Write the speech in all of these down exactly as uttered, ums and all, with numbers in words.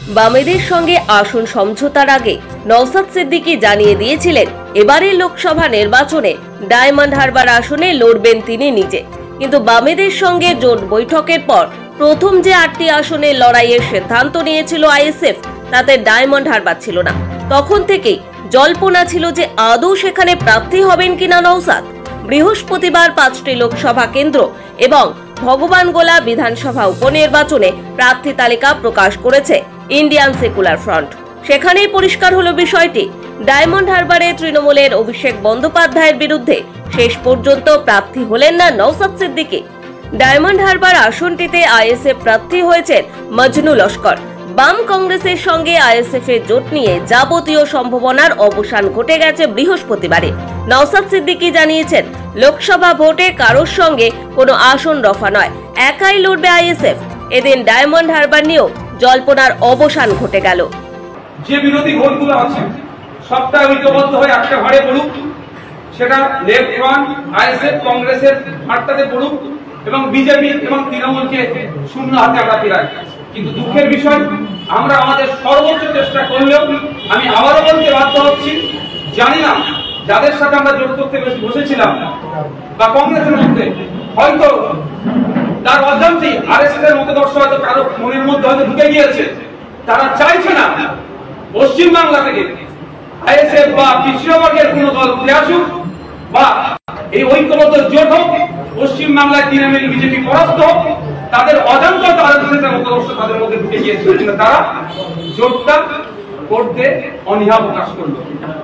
বামেদের সঙ্গে আসন সমঝোতার আগে নওশাদ সিদ্দিকী জানিয়ে দিয়েছিলেন এবারের লোকসভা নির্বাচনে ডায়মন্ড হারবার আসনে লড়বেন তিনি নিজে। কিন্তু বামেদের সঙ্গে জোট বৈঠকের পর প্রথম যে আটটি আসনে লড়াইয়ের সিদ্ধান্ত নিয়েছিল আইএসএফ, তাতে ডায়মন্ড হারবার ছিল না। তখন থেকেই জল্পনা ছিল যে আদৌ সেখানে প্রার্থী হবেন কিনা নওশাদ। বৃহস্পতিবার পাঁচটি লোকসভা কেন্দ্র এবং ভগবানগোলা বিধানসভা উপনির্বাচনে প্রার্থী তালিকা প্রকাশ করেছে ইন্ডিয়ান সেকুলার ফ্রন্ট। সেখানেই পরিষ্কার হলো বিষয়টি। ডায়মন্ড হারবারে তৃণমূলের অভিষেক বন্দ্যোপাধ্যায়ের বিরুদ্ধে শেষ পর্যন্ত প্রার্থী হলেন না নওশাদ সিদ্দিকী। ডায়মন্ড হারবার আসনটিতে আইএসএফ প্রার্থী হয়েছেন মজনু লস্কর। বাম কংগ্রেসের সঙ্গে আইএসএফ এর জোট নিয়ে যাবতীয় সম্ভাবনার অবসান ঘটে গেছে বৃহস্পতিবারে। নওশাদ সিদ্দিকী জানিয়েছেন, লোকসভা ভোটে কারোর সঙ্গে কোনো আসন রফা নয়, একাই লড়বে আইএসএফ। এদিন ডায়মন্ড হারবার নিয়েও জল্পনার অবসান ঘটে গেল। যে বিরোধী ভোটগুলো আছে সবটা ঐক্যবদ্ধ হয়ে একটা ঘরে পড়ুক, সেটা লেফট ফ্রন্ট, আইএসএফ, কংগ্রেসের ভাটটাতে পড়ুক এবং বিজেপি এবং তৃণমূলকে শূন্য হাতে আমরা ফেরাই। কিন্তু দুঃখের বিষয়, আমরা আমাদের সর্বোচ্চ চেষ্টা করলেও আমি আবারও বলতে বাধ্য হচ্ছি, জানি না যাদের সাথে আমরা জোট করতে বসেছিলাম বা কংগ্রেসের মধ্যে হয়তো তার অজান্তেই আরএসএস এর মতদর্শ হয়তো কারো মনের মধ্যে হয়তো ঢুকে গিয়েছে। তারা চাইছে না পশ্চিমবাংলা থেকে আইএসএফ বা পিছিয়ে বর্গের কোন দল উঠে আসুক বা এই ঐক্যবদ্ধ জোট হোক, পশ্চিমবাংলায় তৃণমূল বিজেপি পরাস্ত হোক। তাদের অজান্ত আরএসএস এর মতদর্শ তাদের মধ্যে ঢুকে গিয়েছিল, তারা জোটটা করতে অনীহা প্রকাশ করলো।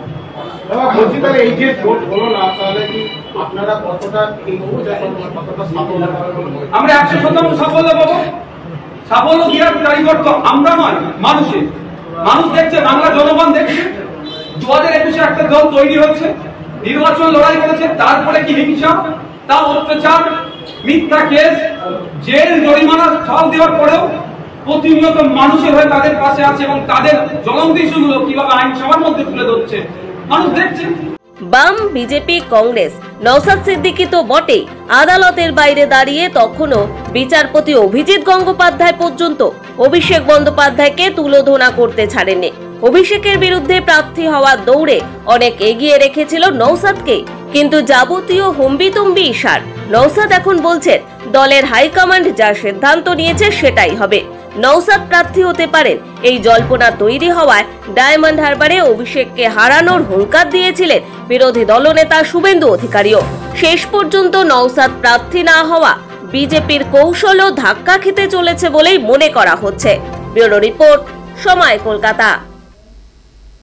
এই যে ভোট হলো না, তাহলে কি আপনারা কতটা এই কতটা সাফল্য পাবেন? আমরা একশো শতাংশ সাফল্য পাবো। সাফল্য দেওয়ার কারিগর তো আমরা নয়, মানুষের। মানুষ দেখছে, বাংলা জনগণ দেখছে। দু হাজার একুশে একটা দল তৈরি হচ্ছে, নির্বাচন লড়াই করেছে, তারপরে কি হিংসা, তা অত্যাচার, মিথ্যা কেস, জেল জরিমানা সব দেওয়ার পরেও প্রতিনিয়ত মানুষের হয়ে তাদের পাশে আছে এবং তাদের জ্বলন্ত ইস্যুগুলো কিভাবে আইনসভার মধ্যে তুলে ধরছে মানুষ দেখছে। বাম, বিজেপি, কংগ্রেস, নওশাদ সিদ্দিকী তো বটেই, আদালতের বাইরে দাঁড়িয়ে তখনও বিচারপতি অভিজিৎ গঙ্গোপাধ্যায় পর্যন্ত অভিষেক বন্দ্যোপাধ্যায়কে তুলোধনা করতে ছাড়েননি। অভিষেকের বিরুদ্ধে প্রার্থী হওয়ার দৌড়ে অনেক এগিয়ে রেখেছিল নওশাদকে, কিন্তু যাবতীয় হম্বিতম্বি ইশার। নওশাদ এখন বলছেন দলের হাইকমান্ড যা সিদ্ধান্ত নিয়েছে সেটাই হবে। নওশাদ প্রার্থী হতে পারেন এই জল্পনা তৈরি হওয়ায় ডায়মন্ড হারবারে অভিষেককে হারানোর হুঙ্কার দিয়েছিলেন বিরোধী দলনেতা শুভেন্দু অধিকারীও। শেষ পর্যন্ত নওশাদ প্রার্থী না হওয়া বিজেপির কৌশলও ধাক্কা খেতে চলেছে বলেই মনে করা হচ্ছে। ব্যুরো রিপোর্ট, সময়, কলকাতা।